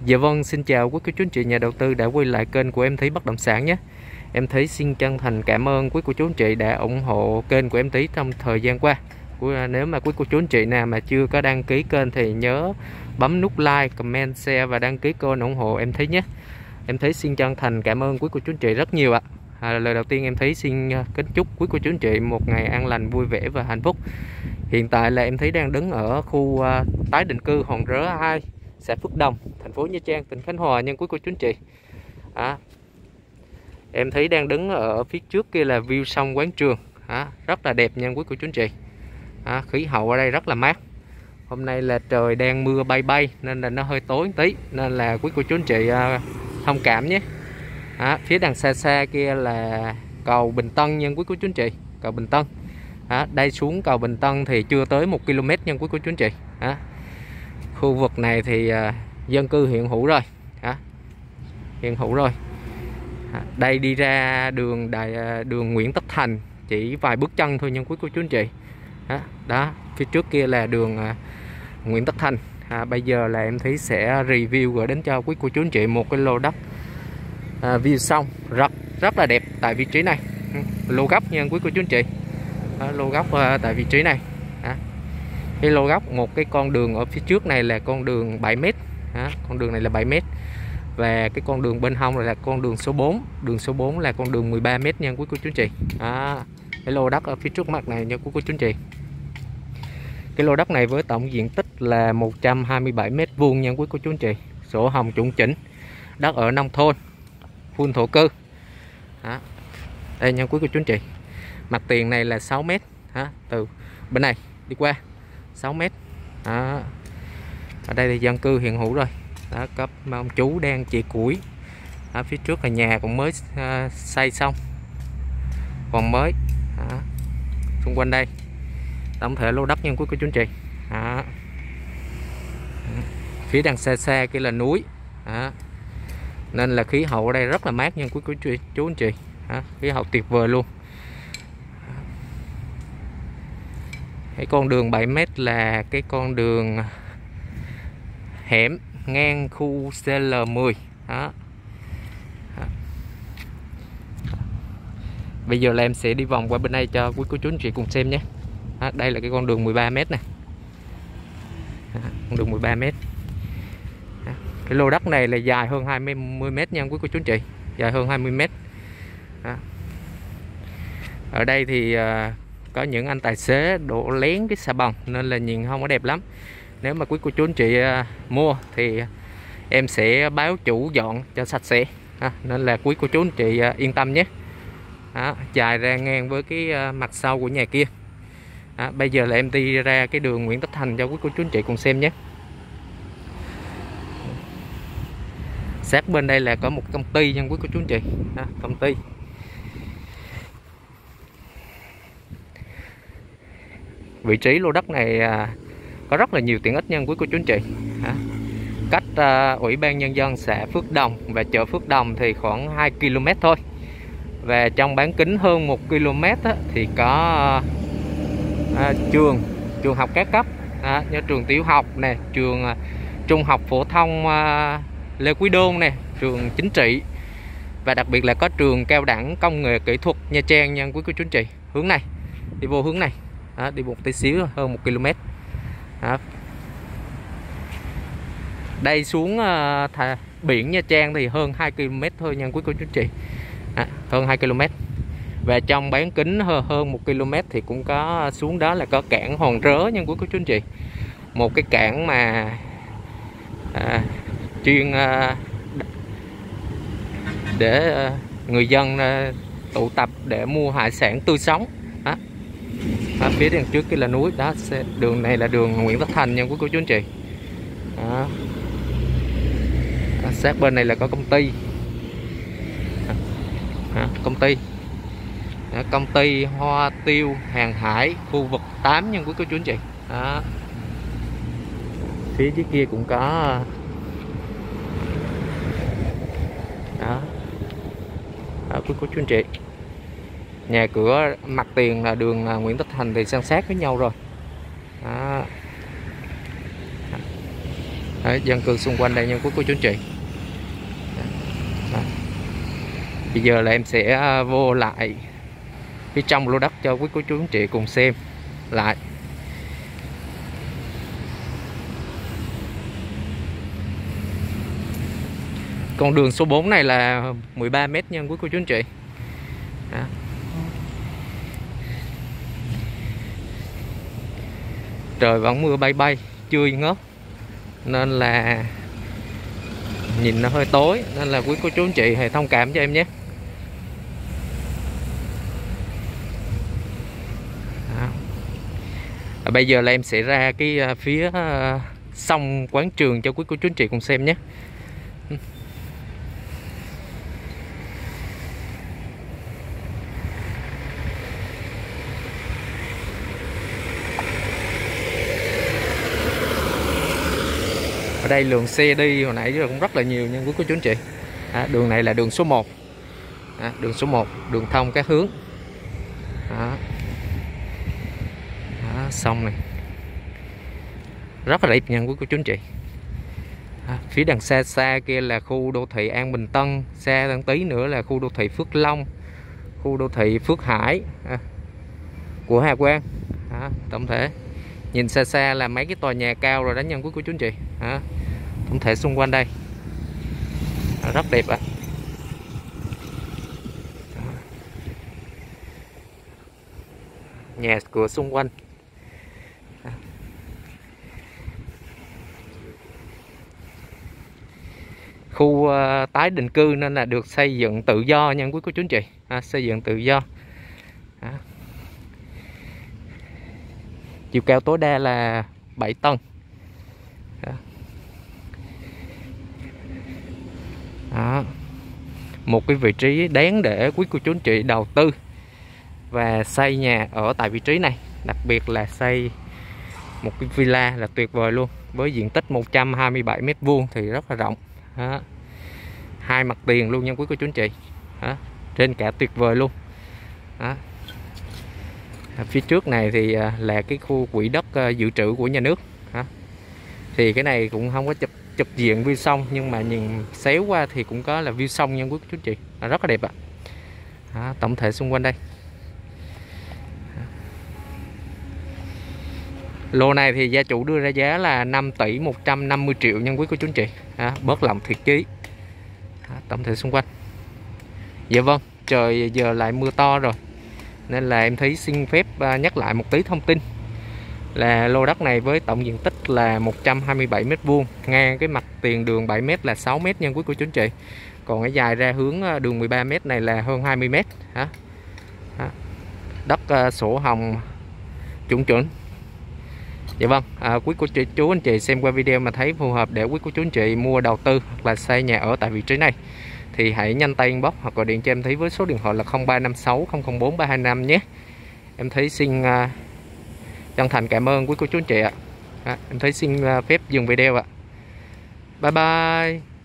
Dạ vâng, xin chào quý cô chú anh chị nhà đầu tư đã quay lại kênh của Em Thí Bất Động Sản nhé. Em Thí xin chân thành cảm ơn quý cô chú anh chị đã ủng hộ kênh của Em Thí trong thời gian qua. Nếu mà quý cô chú anh chị nào mà chưa có đăng ký kênh thì nhớ bấm nút like, comment, share và đăng ký kênh ủng hộ Em Thí nhé. Em Thí xin chân thành cảm ơn quý cô chú anh chị rất nhiều ạ. Lời đầu tiên Em Thí xin kính chúc quý cô chú anh chị một ngày an lành, vui vẻ và hạnh phúc. Hiện tại là Em Thí đang đứng ở khu tái định cư Hòn Rớ 2, xã Phước Đồng, thành phố Nha Trang, tỉnh Khánh Hòa nha quý cô chú anh chị. Em thấy đang đứng ở phía trước kia là view sông Quán Trường, rất là đẹp nha quý cô chú anh chị. Khí hậu ở đây rất là mát. Hôm nay là trời đang mưa bay bay nên là nó hơi tối một tí, nên là quý cô chú anh chị thông cảm nhé. Phía đằng xa xa kia là cầu Bình Tân nha quý cô chú anh chị, cầu Bình Tân. Đây xuống cầu Bình Tân thì chưa tới 1 km nha quý cô chú anh chị. Khu vực này thì dân cư hiện hữu rồi, hiện hữu rồi. Đây đi ra đường Nguyễn Tất Thành chỉ vài bước chân thôi nha quý cô chú anh chị. Đó, phía trước kia là đường Nguyễn Tất Thành. Bây giờ là em thấy sẽ review gửi đến cho quý cô chú anh chị một cái lô đất view sông rất là đẹp tại vị trí này. Lô góc nha quý cô chú anh chị. Lô góc tại vị trí này. Cái lô góc, một cái con đường ở phía trước này là con đường 7m. Con đường này là 7m. Và cái con đường bên hông là con đường số 4. Đường số 4 là con đường 13m nha quý cô chú anh chị. Cái lô đất ở phía trước mặt này nha quý cô chú anh chị. Cái lô đất này với tổng diện tích là 127m² nha quý cô chú anh chị. Sổ hồng chuẩn chỉnh. Đất ở nông thôn, full thổ cư. Đây nha quý cô chú anh chị. Mặt tiền này là 6m. Từ bên này đi qua 6m. Ở đây thì dân cư hiện hữu rồi. Có ông chú đang chĩa củi. Phía trước là nhà cũng mới xây xong, còn mới. Xung quanh đây tổng thể lô đất nha quý cô chú anh chị. Phía đằng xa xa kia là núi. Nên là khí hậu ở đây rất là mát nha quý cô chú anh chị. Khí hậu tuyệt vời luôn. Cái con đường 7m là cái con đường hẻm ngang khu CL10. Bây giờ là em sẽ đi vòng qua bên đây cho quý cô chú anh chị cùng xem nhé. Đây là cái con đường 13m này. Con đường 13m. Cái lô đất này là dài hơn 20m nha quý cô chú anh chị. Dài hơn 20m. Ở đây thì có những anh tài xế đổ lén cái xà bần nên là nhìn không có đẹp lắm. Nếu mà quý cô chú anh chị mua thì em sẽ báo chủ dọn cho sạch sẽ. Nên là quý cô chú anh chị yên tâm nhé. Dài ra ngang với cái mặt sau của nhà kia. Bây giờ là em đi ra cái đường Nguyễn Tất Thành cho quý cô chú anh chị cùng xem nhé. Sát bên đây là có một công ty nha quý cô chú anh chị. Công ty. Vị trí lô đất này có rất là nhiều tiện ích nha quý cô chú anh chị. Cách Ủy ban Nhân dân xã Phước Đồng và chợ Phước Đồng thì khoảng 2 km thôi. Và trong bán kính hơn 1 km thì có trường học các cấp, như trường tiểu học nè, trường trung học phổ thông Lê Quý Đôn nè, trường chính trị, và đặc biệt là có trường cao đẳng công nghệ kỹ thuật Nha Trang nha quý cô chú anh chị. Hướng này, đi vô hướng này. Đi một tí xíu hơn 1 km. Đây xuống biển Nha Trang thì hơn 2 km thôi nha quý cô chú anh chị. Hơn 2 km. Và trong bán kính hơn 1 km thì cũng có xuống đó là có cảng Hòn Rớ nha quý cô chú anh chị. Một cái cảng mà chuyên để người dân tụ tập để mua hải sản tươi sống. Phía đằng trước kia là núi. Đó, đường này là đường Nguyễn Tất Thành nha quý cô chú anh chị. Sát bên này là có công ty. Công ty Hoa Tiêu Hàng Hải khu vực 8 nha quý cô chú anh chị. Phía dưới kia cũng có. Quý cô chú anh chị. Nhà cửa mặt tiền là đường Nguyễn Tất Thành thì san sát với nhau rồi. Đấy, dân cư xung quanh đây nha quý cô chú anh chị. Đó. Bây giờ là em sẽ vô lại phía trong lô đất cho quý cô chú anh chị cùng xem lại. Con đường số 4 này là 13 m nha quý cô chú anh chị. Đó. Trời vẫn mưa bay bay, chưa ngớt nên là nhìn nó hơi tối, nên là quý cô chú anh chị hãy thông cảm cho em nhé. Bây giờ là em sẽ ra cái phía sông quán trường cho quý cô chú anh chị cùng xem nhé. Ở đây lượng xe đi hồi nãy cũng rất là nhiều nhưng quý cô chú anh chị. Đường này là đường số 1. Đường số 1, đường thông các hướng. Sông này rất là đẹp nha quý cô chú anh chị. Phía đằng xa xa kia là khu đô thị An Bình Tân, xa hơn tí nữa là khu đô thị Phước Long, khu đô thị Phước Hải của Hà Quang. Tổng thể nhìn xa xa là mấy cái tòa nhà cao rồi đó nha quý cô chú anh chị. Tổng thể xung quanh đây rất đẹp ạ. Nhà cửa xung quanh. Khu tái định cư nên là được xây dựng tự do nha quý cô chú anh chị. Xây dựng tự do. Chiều cao tối đa là 7 tầng. Một cái vị trí đáng để quý cô chú anh chị đầu tư và xây nhà ở tại vị trí này. Đặc biệt là xây một cái villa là tuyệt vời luôn. Với diện tích 127 m² thì rất là rộng. Hai mặt tiền luôn nha quý cô chú anh chị. Trên cả tuyệt vời luôn. Phía trước này thì là cái khu quỹ đất dự trữ của nhà nước. Thì cái này cũng không có chụp diện view sông, nhưng mà nhìn xéo qua thì cũng có là view sông nha quý chú anh chị. Rất là đẹp ạ. Tổng thể xung quanh đây. Lô này thì gia chủ đưa ra giá là 5 tỷ 150 triệu nha quý cô chú anh chị. Bớt lòng thiệt chí. Tổng thể xung quanh. Dạ vâng, trời giờ lại mưa to rồi, nên là em thấy xin phép nhắc lại một tí thông tin là lô đất này với tổng diện tích là 127 m², ngang cái mặt tiền đường 7 m là 6 m nha quý cô chú anh chị. Còn cái dài ra hướng đường 13 m này là hơn 20 m. Đất sổ hồng chuẩn. Dạ vâng, quý cô chú anh chị xem qua video mà thấy phù hợp để quý cô chú anh chị mua đầu tư hoặc là xây nhà ở tại vị trí này thì hãy nhanh tay inbox hoặc gọi điện cho em Thí với số điện thoại là 0356 004 325 nhé. Em Thí xin chân thành cảm ơn quý cô chú anh chị ạ. Em Thí xin phép dừng video ạ. Bye bye.